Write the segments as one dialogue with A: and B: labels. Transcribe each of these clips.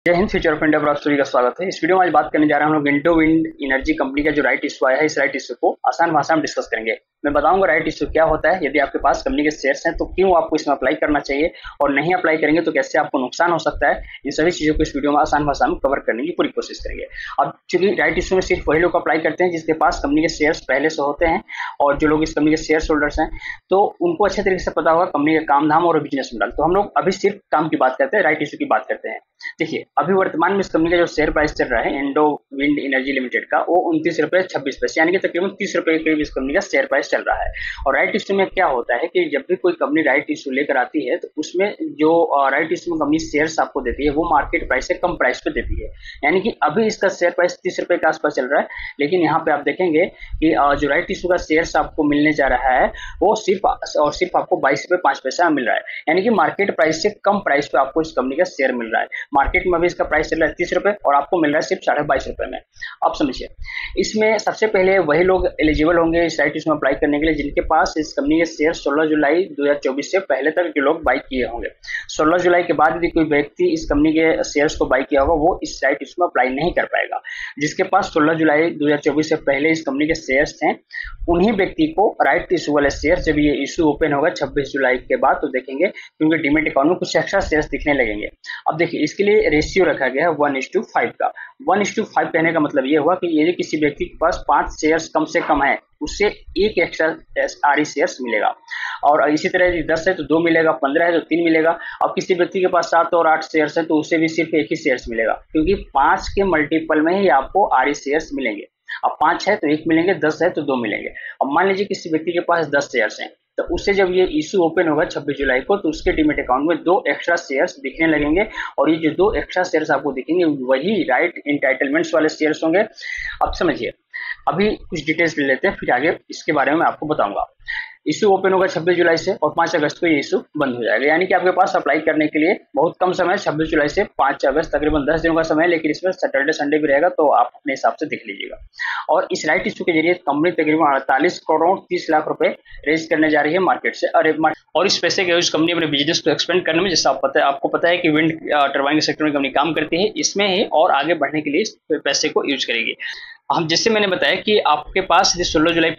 A: जय Hind. Future of India ब्रॉडस्टोरी का स्वागत है। इस वीडियो में आज बात करने जा रहा हूं हम लोग इंडो विंड एनर्जी कंपनी का जो राइट इशू आया है, इस राइट इशू को आसान भाषा में डिस्कस करेंगे। मैं बताऊंगा राइट इशू क्या होता है, यदि आपके पास कंपनी के शेयर्स हैं तो क्यों आपको इसमें अप्लाई करना चाहिए, और नहीं अप्लाई करेंगे तो कैसे आपको नुकसान हो सकता है। इन सभी चीजों को इस वीडियो में आसान भाषा में कवर करने की पूरी कोशिश करेंगे। अब चूंकि राइट इशू में सिर्फ वही लोग अप्लाई करते हैं जिसके पास कंपनी के शेयर्स पहले से होते हैं, और जो लोग इस कंपनी के शेयर होल्डर्स हैं तो उनको अच्छे तरीके से पता होगा कंपनी का काम धाम और बिजनेस मॉडल। तो हम लोग अभी सिर्फ काम की बात करते हैं, राइट इशू की बात करते हैं। देखिए, अभी वर्तमान में इस कंपनी का जो शेयर प्राइस चल रहा है इंडो विंड एनर्जी लिमिटेड का, वो 29 रुपये 26 पैसे, यानी कि तकरीबन 30 रुपए के करीब इस कंपनी का शेयर प्राइस चल रहा है। और राइट इशू में क्या होता है कि जब भी कोई कंपनी राइट इशू लेकर आती है तो उसमें जो राइट इशू में कंपनी शेयर्स आपको देती है वो मार्केट प्राइस से कम प्राइस पे देती है। यानी कि अभी इसका शेयर प्राइस 30 रुपए के आसपास चल रहा है, लेकिन यहाँ पे आप देखेंगे कि जो राइट इशू का शेयर्स आपको मिलने जा रहा है वो सिर्फ और सिर्फ आपको 22 रुपये 5 पैसा मिल रहा है। यानी कि मार्केट प्राइस से कम प्राइस पे आपको इस कंपनी का शेयर मिल रहा है। मार्केट में अभी इसका प्राइस चल रहा है 30 रुपए और आपको मिल रहा है सिर्फ 22.5 रुपए में। आप समझिए, इसमें सबसे पहले वही लोग एलिजिबल होंगे इस राइट इशू में अप्लाई करने के लिए जिनके पास इस कंपनी के शेयर 16 जुलाई 2024 से पहले तक जो लोग बाई किए होंगे। 16 जुलाई के बाद यदि कोई व्यक्ति इस कंपनी के शेयर्स को बाई किया होगा वो इस राइट इशू में अप्लाई नहीं कर पाएगा। जिसके पास 16 जुलाई 2024 से पहले इस कंपनी के शेयर्स हैं उन्हीं व्यक्ति को राइट इशू वाले शेयर, जब ये इशू ओपन होगा 26 जुलाई के बाद, तो देखेंगे क्योंकि डीमेट अकाउंट में कुछ एक्स्ट्रा शेयर्स दिखने लगेंगे। अब देखिए, इसके लिए रेशियो रखा गया है 1:5 का। 1:5 कहने का मतलब ये हुआ कि यदि किसी व्यक्ति के पास 5 शेयर्स कम से कम है उससे एक एक्स्ट्रा आरई शेयर्स मिलेगा, और इसी तरह यदि 10 है तो 2 मिलेगा, 15 है तो 3 मिलेगा। अब किसी व्यक्ति के पास 7 और 8 शेयर्स है तो उसे भी सिर्फ एक ही शेयर्स मिलेगा, क्योंकि 5 के मल्टीपल में ही आपको आरई शेयर्स मिलेंगे। अब 5 है तो 1 मिलेंगे, 10 है तो 2 मिलेंगे। अब मान लीजिए किसी व्यक्ति के पास 10 शेयर्स हैं तो उससे जब ये इशू ओपन होगा 26 जुलाई को तो उसके डीमेट अकाउंट में 2 एक्स्ट्रा शेयर्स दिखने लगेंगे, और ये जो 2 एक्स्ट्रा शेयर्स आपको दिखेंगे वही राइट एंटाइटलमेंट्स वाले शेयर्स होंगे। अब समझिए, अभी कुछ डिटेल्स ले लेते हैं, फिर आगे इसके बारे में मैं आपको बताऊंगा। इशू ओपन होगा 26 जुलाई से और 5 अगस्त को ये इशू बंद हो जाएगा। यानी कि आपके पास अप्लाई करने के लिए बहुत कम समय है, 26 जुलाई से 5 अगस्त, तकरीबन 10 दिनों का समय है, लेकिन इसमें सैटरडे संडे भी रहेगा तो आप अपने हिसाब से देख लीजिएगा। और इस राइट इशू के जरिए कंपनी तकरीबन 48 करोड़ 30 लाख रुपए रेज करने जा रही है मार्केट से। और इस पैसे के यूज कंपनी अपने बिजनेस को एक्सपेंड करने में, जैसा आपको पता है कि विंड टरबाइन के सेक्टर में कंपनी काम करती है, इसमें ही और आगे बढ़ने के लिए इस पैसे को यूज करेगी। हम जैसे मैंने बताया कि आपके पास यदि 16 जुलाई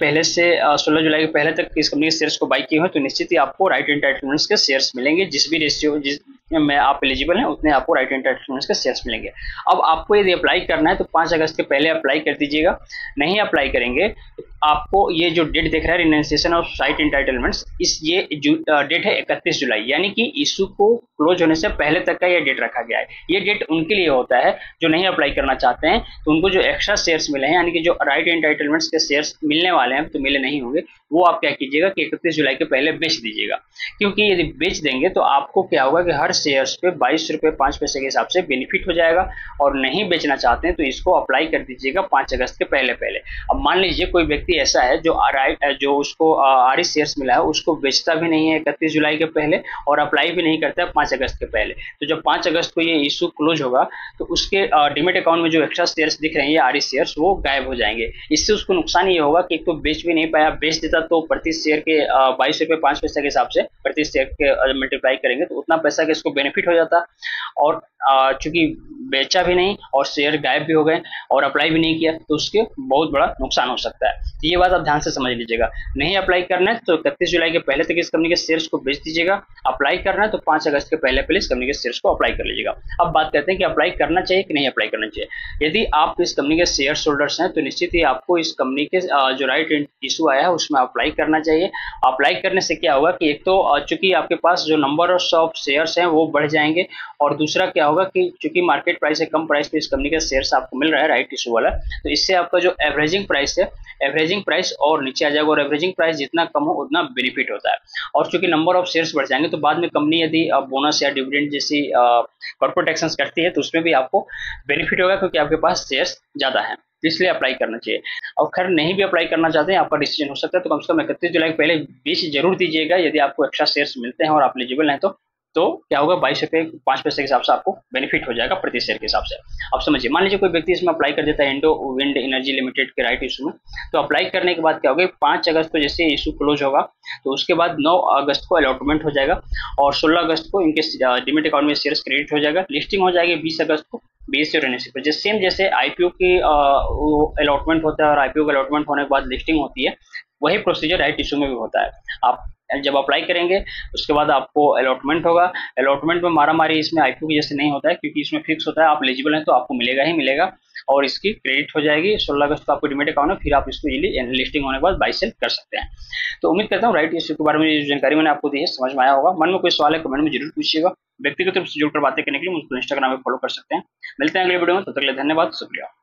A: के पहले तक इस कंपनी के शेयर्स को बाई किए हो तो निश्चित ही आपको राइट एंटाइटलमेंट्स के शेयर्स मिलेंगे। जिस भी रेशियो में आप एलिजिबल हैं उतने आपको राइट एंटाइटलमेंट्स के शेयर्स मिलेंगे। अब आपको यदि अप्लाई करना है तो 5 अगस्त के पहले अप्लाई कर दीजिएगा। नहीं अप्लाई करेंगे तो आपको ये जो डेट दिख रहा है रिनंसिएशन ऑफ राइट एंटाइटलमेंट्स, ये डेट है 31 जुलाई, यानी कि इशू को क्लोज होने से पहले तक का ये डेट रखा गया है। ये डेट उनके लिए होता है जो नहीं अप्लाई करना चाहते हैं, तो उनको जो एक्स्ट्रा शेयर्स मिले हैं, यानी कि जो राइट एंटाइटलमेंट्स के शेयर्स मिलने वाले हैं तो मिले नहीं होंगे, वो आप क्या कीजिएगा कि 31 जुलाई के पहले बेच दीजिएगा। क्योंकि यदि बेच देंगे तो आपको क्या होगा कि हर शेयर्स पे 22 रुपये 5 पैसे के हिसाब से बेनिफिट हो जाएगा। और नहीं बेचना चाहते हैं तो इसको अप्लाई कर दीजिएगा 5 अगस्त के पहले पहले। अब मान लीजिए कोई व्यक्ति ऐसा है जो उसको आरई शेयर्स मिला है, उसको बेचता भी नहीं है 31 जुलाई के पहले और अप्लाई भी नहीं करता है 5 अगस्त के पहले, तो जब 5 अगस्त को ये इशू क्लोज होगा तो उसके डीमेट अकाउंट में जो एक्स्ट्रा शेयर्स दिख रहे हैं, ये आरई शेयर्स, वो गायब हो जाएंगे। इससे उसको नुकसान ये होगा कि एक तो बेच भी नहीं पाया, बेच देता तो प्रति शेयर के 22 रुपये 5 पैसे के हिसाब से प्रति शेयर के मल्टीप्लाई करेंगे तो उतना पैसा का इसको बेनिफिट हो जाता। और चूंकि बेचा भी नहीं और शेयर गायब भी हो गए और अप्लाई भी नहीं किया तो उसके बहुत बड़ा नुकसान हो सकता है। तो ये बात आप ध्यान से समझ लीजिएगा। नहीं अप्लाई करना है तो 31 जुलाई के पहले तक इस कंपनी के शेयर्स को बेच दीजिएगा। अप्लाई करना है तो 5 अगस्त के पहले पहले इस कंपनी के शेयर्स को अप्लाई कर लीजिएगा। अब बात करते हैं कि अप्लाई करना चाहिए कि नहीं अप्लाई करना चाहिए। यदि आप इस कंपनी के शेयर होल्डर्स हैं तो निश्चित ही आपको इस कंपनी के जो राइट इशू आया है उसमें अप्लाई करना चाहिए। अप्लाई करने से क्या होगा कि एक तो चूंकि आपके पास जो नंबर ऑफ शेयर्स हैं वो बढ़ जाएंगे, और दूसरा क्या होगा कि चूंकि मार्केट प्राइस है कम प्राइस पे इस कंपनी का शेयर्स आपको मिल रहा है राइट इशू वाला, तो इससे आपका जो एवरेजिंग प्राइस है, एवरेजिंग प्राइस और नीचे आ जाएगा, और एवरेजिंग प्राइस जितना कम हो उतना बेनिफिट होता है। और चूंकि नंबर ऑफ शेयर्स बढ़ जाएंगे तो बाद में कंपनी यदि बोनस या डिविडेंड जैसी कॉर्पोरेट एक्शंस करती है तो उसमें भी आपको बेनिफिट होगा, क्योंकि आपके पास शेयर्स ज्यादा हैं, इसलिए अप्लाई करना चाहिए। और खैर नहीं भी अप्लाई करना चाहते हैं, आपका डिसीजन हो सकता है, तो कम से कम 31 जुलाई के पहले बेच जरूर दीजिएगा। यदि आपको एक्स्ट्रा शेयर्स मिलते हैं और आप एलिजिबल हैं तो तो क्या होगा, 22 रुपये 5 पैसे के हिसाब से आपको बेनिफिट हो जाएगा प्रति शेयर के हिसाब से। अब समझिए, मान लीजिए कोई व्यक्ति इसमें अप्लाई कर देता है इंडो विंड एनर्जी लिमिटेड के राइट इशू में, तो अप्लाई करने के बाद क्या होगा, 5 अगस्त को जैसे इशू क्लोज होगा तो उसके बाद 9 अगस्त को अलॉटमेंट हो जाएगा और 16 अगस्त को इनके डिमिट अकाउंट में शेयर्स क्रेडिट हो जाएगा। लिस्टिंग हो जाएगी 20 अगस्त को बीएससी और एनएससी पर। सेम जैसे आईपीओ की अलॉटमेंट होता है और आईपीओ का अलॉटमेंट होने के बाद लिस्टिंग होती है, वही प्रोसीजर राइट इशू में भी होता है। आप जब अप्लाई करेंगे उसके बाद आपको अलॉटमेंट होगा। अलॉटमेंट में मारा मारी इसमें आईपीओ की जैसे नहीं होता है, क्योंकि इसमें फिक्स होता है आप एलिजिबल हैं तो आपको मिलेगा ही मिलेगा और इसकी क्रेडिट हो जाएगी। 16 अगस्त को आपको डिमेट अकाउंट है, फिर आप इसको इजीली लिस्टिंग होने के बाद बाई सेल कर सकते हैं। तो उम्मीद करता हूँ राइट इशू के बारे में जो जानकारी मैंने आपको दी है समझ में आया होगा। मन में कोई सवाल है कमेंट में जरूर पूछिएगा। व्यक्तिगत रूप से जुड़कर बातें करने के लिए मुझको इंस्टाग्राम पे फॉलो कर सकते हैं। मिलते हैं अगले वीडियो में, तब तक के लिए धन्यवाद, शुक्रिया।